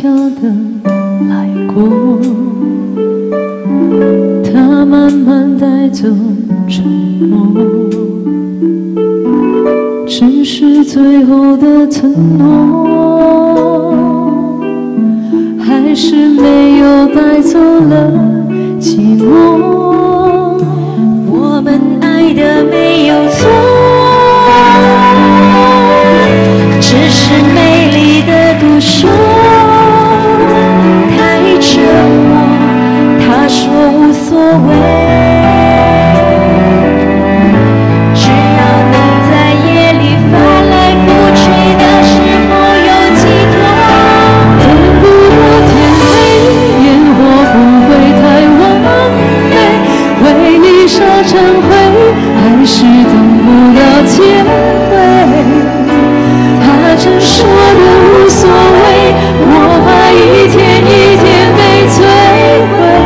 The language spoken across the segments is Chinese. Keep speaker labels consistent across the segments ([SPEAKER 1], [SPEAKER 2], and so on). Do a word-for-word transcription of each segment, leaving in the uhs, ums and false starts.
[SPEAKER 1] 悄地来过，它慢慢带走沉默，只是最后的承诺，还是没有带走了寂寞。我们爱的没有错，只是美丽的独秀。太沉默，他说无所谓，只要能在夜里翻来覆去的时候有寄托。等不到天黑，烟火不会太完美，回忆烧成灰，还是等不到结尾。他曾说的无所谓，我怕一天一天被摧毁。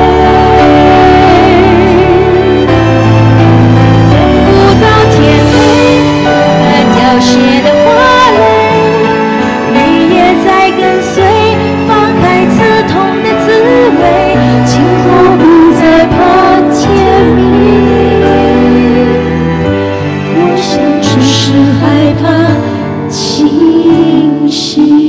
[SPEAKER 1] 等不到天黑，那凋谢的花蕾，雨也在跟随，放开刺痛的滋味，今后不再怕天明。我想只是害怕清醒。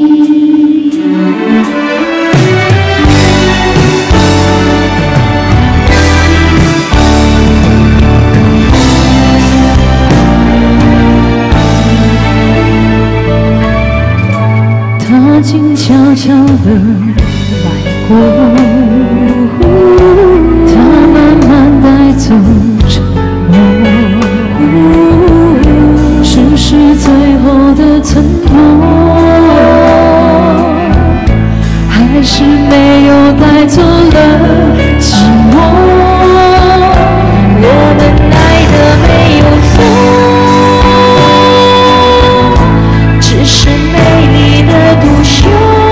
[SPEAKER 1] 他静悄悄地来过，他慢慢带走沉默，只是最后的承诺，还是没有带走了寂寞。我们爱的没有错，只是美丽的独秀。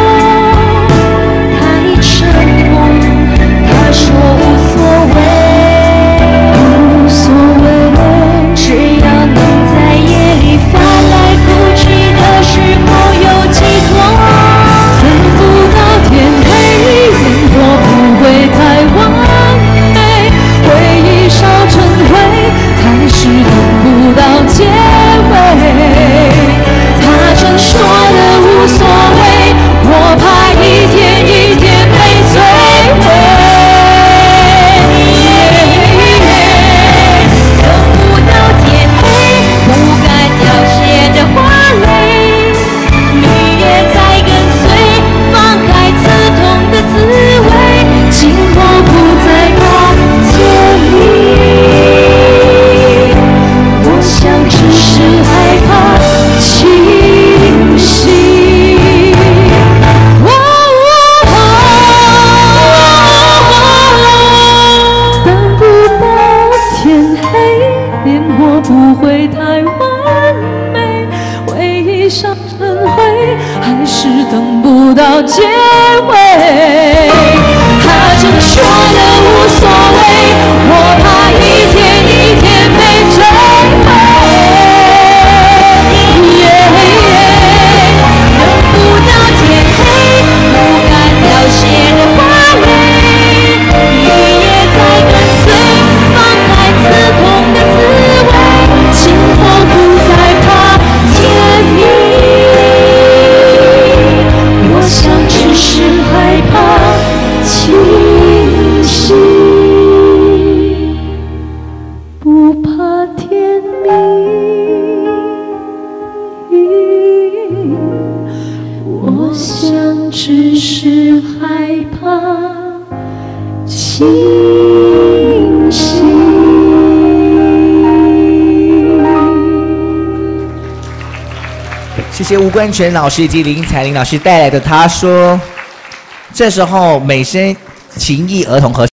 [SPEAKER 1] 太沉默，他说无所谓，无所谓，只要能在夜里翻来覆去的时候有寄托。等不到天黑，烟火不会太完美，回忆烧成灰，还是等不到结尾。他曾说的无所谓，我怕一天一天被摧毁。等不到天黑，不该凋谢的花蕾，雨也在跟随，放开刺痛的滋味，今后不再怕天明。我想只是害怕清醒。哦哦哦，等不到天黑，烟火不会太完美，回忆烧成灰，还是等不到结尾。他曾说的无所谓，我怕一天一天被摧毁。等不到天黑，不该凋谢的花蕾，雨也在跟随，放开刺痛的滋味，今后不再怕天明。我想只是害怕清醒，不怕天明。我想只是害怕清醒。
[SPEAKER 2] 谢谢吴冠全老师以及林彩玲老师带来的《他说》。这时候美声情谊儿童合